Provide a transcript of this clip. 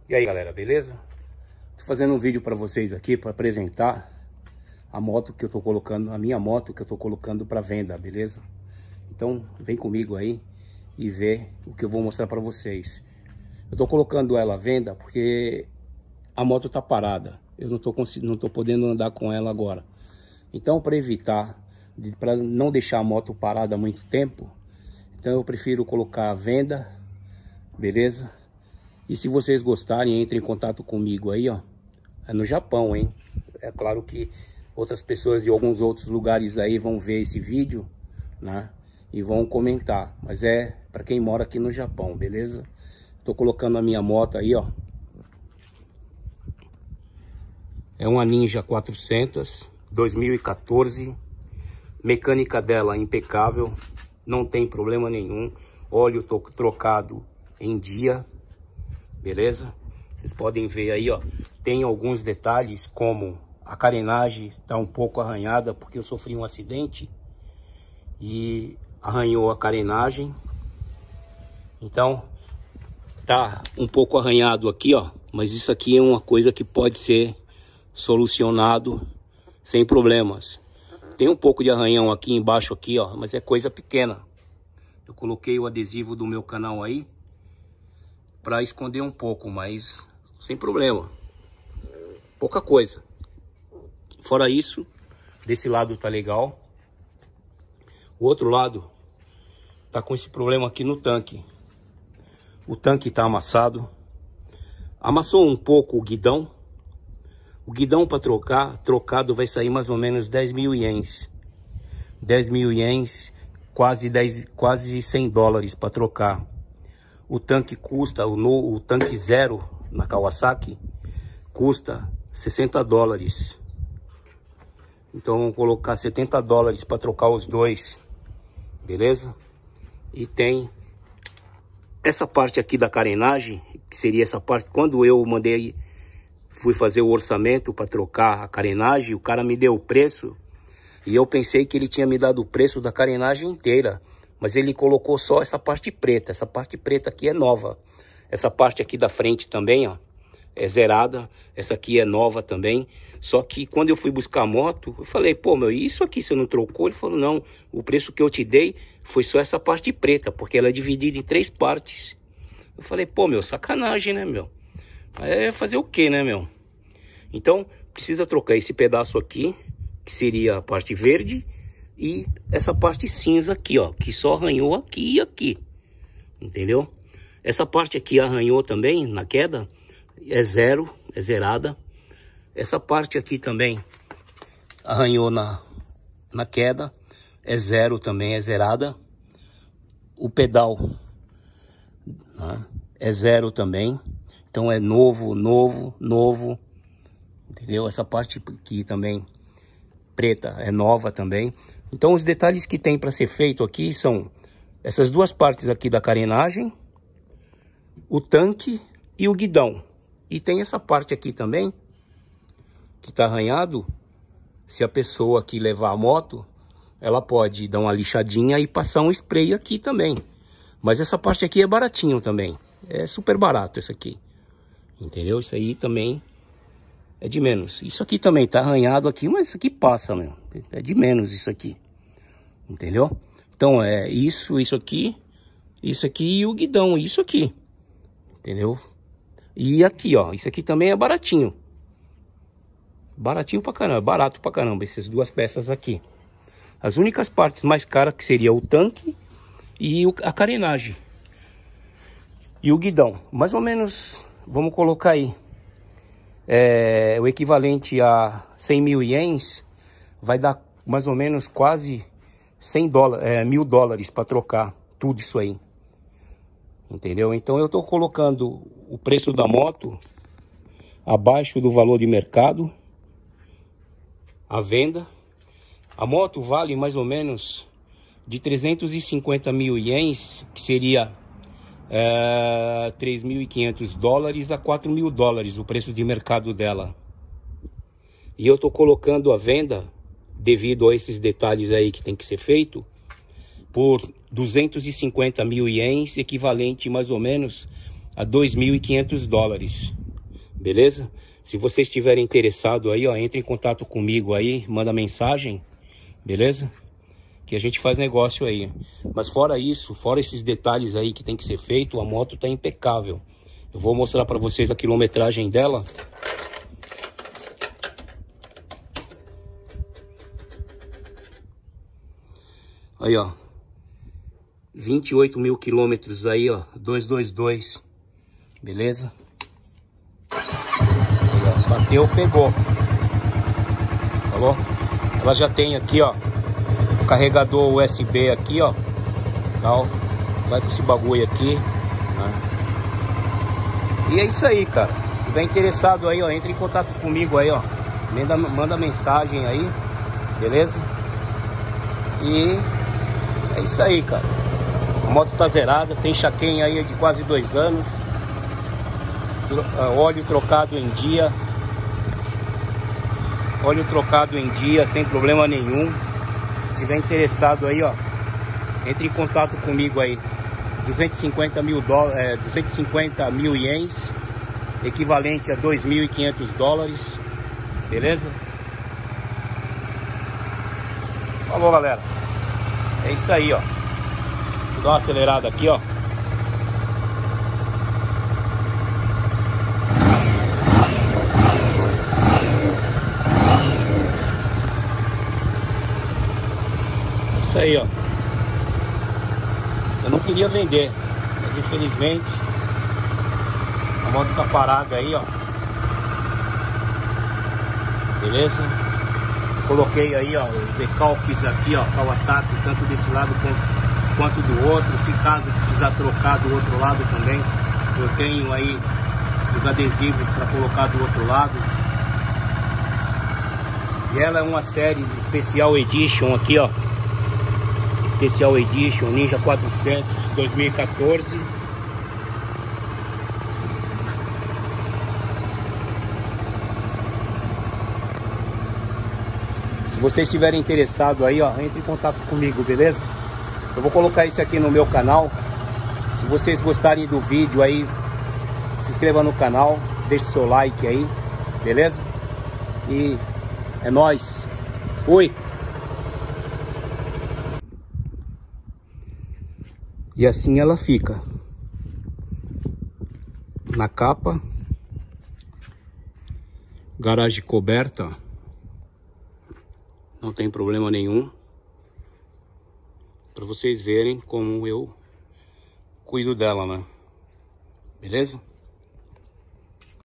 E aí galera, beleza? Tô fazendo um vídeo para vocês aqui para apresentar a moto que eu tô colocando, a minha moto que eu tô colocando para venda, beleza? Então vem comigo aí e vê o que eu vou mostrar para vocês. Eu tô colocando ela à venda porque a moto tá parada. Eu não tô podendo andar com ela agora. Então, para evitar, para não deixar a moto parada há muito tempo, então eu prefiro colocar à venda, beleza? E se vocês gostarem, entrem em contato comigo aí, ó. É no Japão, hein? É claro que outras pessoas de alguns outros lugares aí vão ver esse vídeo, né? E vão comentar. Mas é para quem mora aqui no Japão, beleza? Tô colocando a minha moto aí, ó. É uma Ninja 400, 2014. Mecânica dela impecável, não tem problema nenhum. Óleo trocado em dia. Beleza? Vocês podem ver aí, ó, tem alguns detalhes como a carenagem tá um pouco arranhada porque eu sofri um acidente e arranhou a carenagem. Então, tá um pouco arranhado aqui, ó, mas isso aqui é uma coisa que pode ser solucionado sem problemas. Tem um pouco de arranhão aqui embaixo aqui, ó, mas é coisa pequena. Eu coloquei o adesivo do meu canal aí para esconder um pouco, mas sem problema. Pouca coisa. Fora isso, desse lado tá legal. O outro lado tá com esse problema aqui no tanque. O tanque tá amassado. Amassou um pouco o guidão. O guidão para trocado vai sair mais ou menos 10 mil ienes. 10 mil ienes, quase 100 dólares para trocar. O tanque custa, o tanque zero na Kawasaki custa 60 dólares. Então vamos colocar 70 dólares para trocar os dois, beleza? E tem essa parte aqui da carenagem, que seria essa parte, quando eu fui fazer o orçamento para trocar a carenagem, o cara me deu o preço e eu pensei que ele tinha me dado o preço da carenagem inteira. Mas ele colocou só essa parte preta. Essa parte preta aqui é nova. Essa parte aqui da frente também, ó, é zerada. Essa aqui é nova também. Só que quando eu fui buscar a moto, eu falei, pô, meu, isso aqui você não trocou? Ele falou, não, o preço que eu te dei foi só essa parte preta, porque ela é dividida em 3 partes. Eu falei, pô, meu, sacanagem, né, meu? É fazer o quê, né, meu? Então, precisa trocar esse pedaço aqui, que seria a parte verde, e essa parte cinza aqui, ó, que só arranhou aqui e aqui, entendeu? Essa parte aqui arranhou também na queda, é zero, é zerada. Essa parte aqui também arranhou na queda, é zero também, é zerada. O pedal, né, é zero também, então é novo, entendeu? Essa parte aqui também preta é nova também. Então os detalhes que tem para ser feito aqui são essas duas partes aqui da carenagem, o tanque e o guidão. E tem essa parte aqui também, que está arranhado. Se a pessoa aqui levar a moto, ela pode dar uma lixadinha e passar um spray aqui também. Mas essa parte aqui é baratinho também. É super barato isso aqui. Entendeu? Isso aí também é de menos. Isso aqui também tá arranhado aqui, mas isso aqui passa, meu. É de menos isso aqui. Entendeu? Então é isso aqui e o guidão, isso aqui. Entendeu? E aqui, ó, isso aqui também é baratinho. Baratinho pra caramba, barato pra caramba, essas duas peças aqui. As únicas partes mais caras que seria o tanque e a carenagem. E o guidão. Mais ou menos, vamos colocar aí. O equivalente a 100 mil ienes vai dar mais ou menos quase 100 dólares, 1.000 dólares para trocar tudo isso aí, entendeu? Então eu tô colocando o preço da moto abaixo do valor de mercado à venda. A moto vale mais ou menos de 350 mil ienes, que seria 3.500 dólares a 4.000 dólares o preço de mercado dela. E eu tô colocando à venda, devido a esses detalhes aí que tem que ser feito, por 250 mil ienes, equivalente mais ou menos a 2.500 dólares. Beleza? Se vocês estiverem interessados aí, ó, entre em contato comigo aí, manda mensagem, beleza? Que a gente faz negócio aí. Mas fora isso, fora esses detalhes aí que tem que ser feito, a moto tá impecável. Eu vou mostrar para vocês a quilometragem dela. Aí, ó. 28 mil quilômetros aí, ó. 222. Beleza? Bateu, pegou. Falou? Ela já tem aqui, ó, o carregador USB aqui, ó. Tal. Vai com esse bagulho aqui, né? E é isso aí, cara. Se tiver interessado aí, ó, entre em contato comigo aí, ó. Manda mensagem aí, beleza? E é isso aí, cara. A moto tá zerada, tem chaquém aí de quase 2 anos. Óleo trocado em dia. Óleo trocado em dia, sem problema nenhum. Se tiver interessado aí, ó, entre em contato comigo aí. 250 mil dólares, 250 mil ienes, equivalente a 2.500 dólares. Beleza? Falou, galera. É isso aí, ó. Vou dar uma acelerada aqui, ó. Isso aí, ó. Eu não queria vender, mas infelizmente a moto tá parada aí, ó. Beleza? Coloquei aí, ó, os decalques aqui, ó, Kawasaki, tanto desse lado quanto do outro. Se caso precisar trocar do outro lado também, eu tenho aí os adesivos para colocar do outro lado. E ela é uma série Special Edition aqui, ó. Special Edition Ninja 400 2014. Se vocês estiverem interessados aí, ó, entre em contato comigo, beleza? Eu vou colocar isso aqui no meu canal. Se vocês gostarem do vídeo aí, se inscreva no canal, deixe seu like aí, beleza? E é nóis. Fui! E assim ela fica. Na capa. Garagem coberta. Não tem problema nenhum. Para vocês verem como eu cuido dela, né? Beleza?